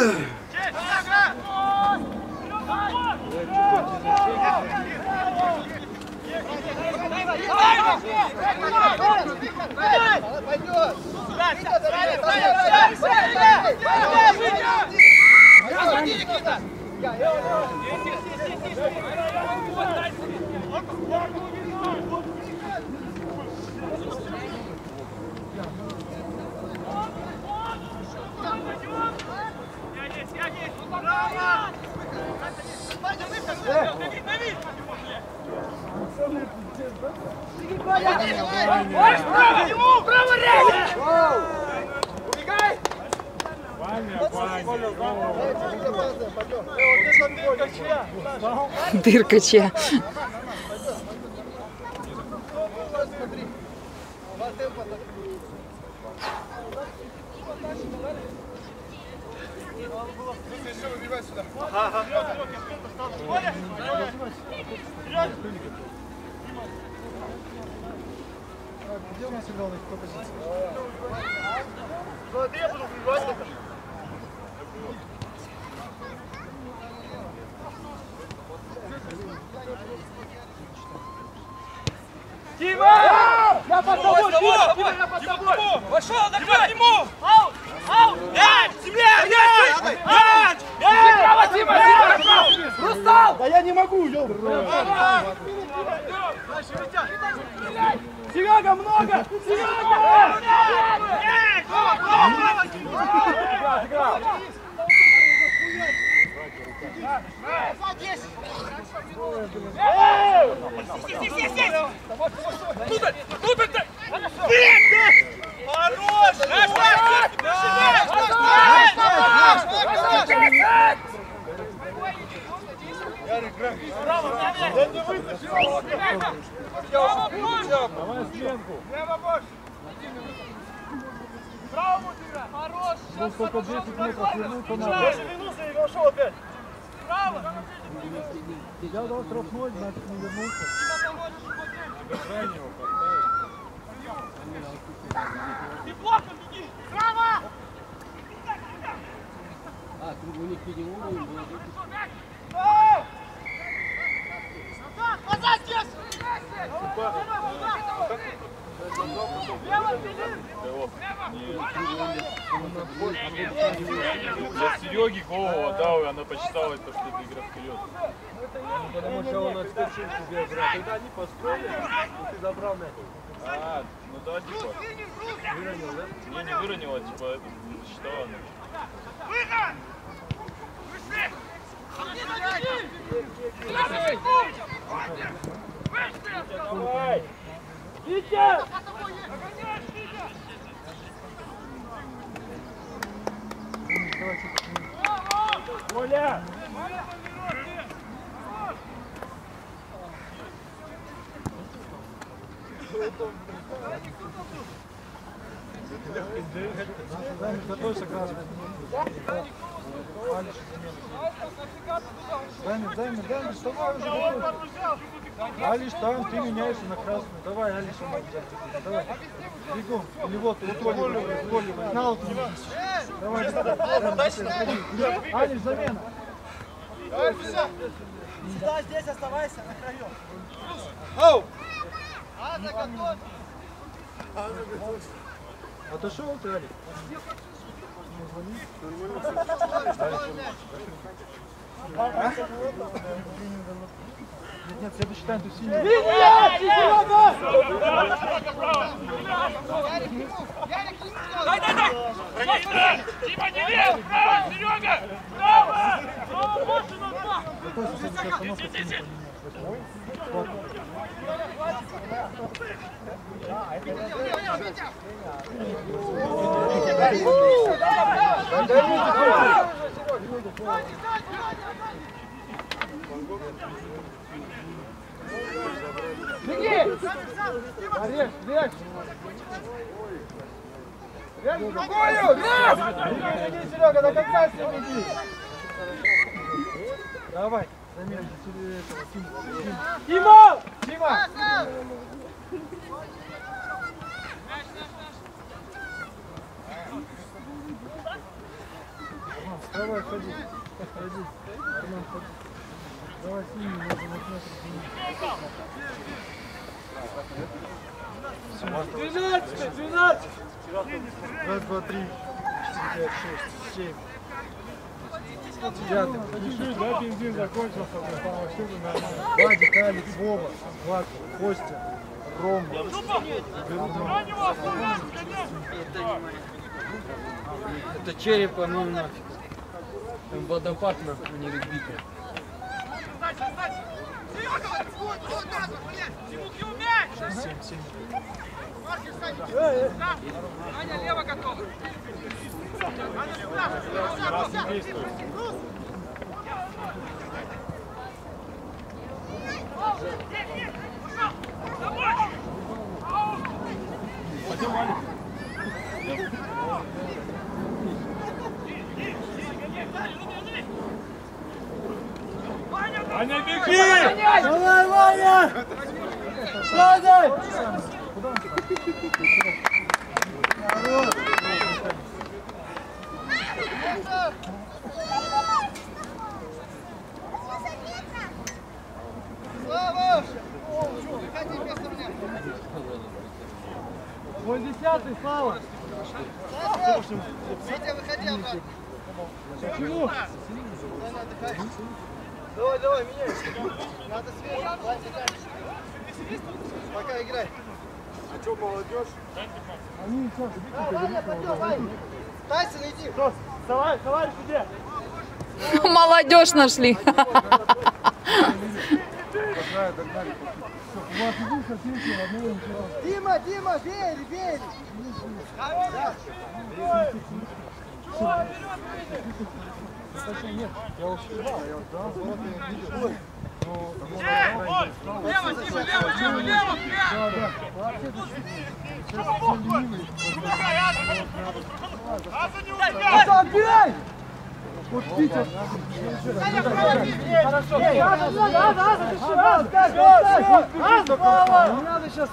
Дыркача. Где у нас играл на какой позиции? Я буду вбивать это. Дима! Я под тобой! Дима, я под тобой! Пошел, давай! Ему! Аут! Аут! Мяч! Земля! Мяч! Мяч! Мяч! Дима! Дима! Рустал! Да я не могу, ёлка! Серега, много! Серега! Мяч! Давай сменку! Хорош! Ну сколько 10 метров вернуться надо. Я же вернулся и вошел опять. Я дал штрафной, значит не вернулся. Ты плохо беги! Право! Треугольник переулок. Назад здесь! Я Сереге голову отдал, и она посчитала, что это игра вперед. Потому что он отскочил тебе, брат. Когда они построили, ты забрал на это. А, ну да, типа. Выронил, да? Не выронила, типа, это не засчитала она. Выход! Давай! Витя! Оля! Готовься, красный. Дай, вставай уже. Алиш, там ты меняешься на красную. Давай, Алиш, давай. Бегом. Или вот, Коля, на вот. Давай, Алиш, замена. Сюда, здесь оставайся, на краю. Ау! Отошел ты, Алик? Нет, все посчитаем, ты синий. Дай! Дима, не лев! Право, Серега! Право! Право, больше на два! Беги! Режь! Режь другую! Иди, Серега, до конца с ним иди! Давай, замена этого, Дима! Давай, ходи. Ходи. Арман, ходи. Давай с ними, надо на центр. 12! Раз, два, три, 4, 5, 6, 7. Девятый. Чуть-чуть, да, бензин закончился, вообще нормально. Вадик, Алекс, Вова, Влад, Костя, Рома. Это черепа, ну нафиг. Там водопад нахуй не регбита. Сейчас 7, 7. Аня, лево готова. Аня, беги! Давай, Ваня! Падай! Слава! Мой 10-й, Слава! Витя, выходи обратно. Почему? Давай, давай, меняй. Надо свежий. Пока играй. А что, молодежь? Они сейчас, Ваня, пойдем, Ваня. Тайсон, иди. Товарищ, где? Молодежь нашли. догнали, догнали. Все, у вас иди соседи, одного ничего. Дима, Дима, бей, бей. Нет, я успевал, я дал, вот я видел. Лево, Дима, лево, лево, лево! Да, да. Вообще, сейчас все ленивые. Отбирай! Вот Питер. Хорошо. Не надо сейчас.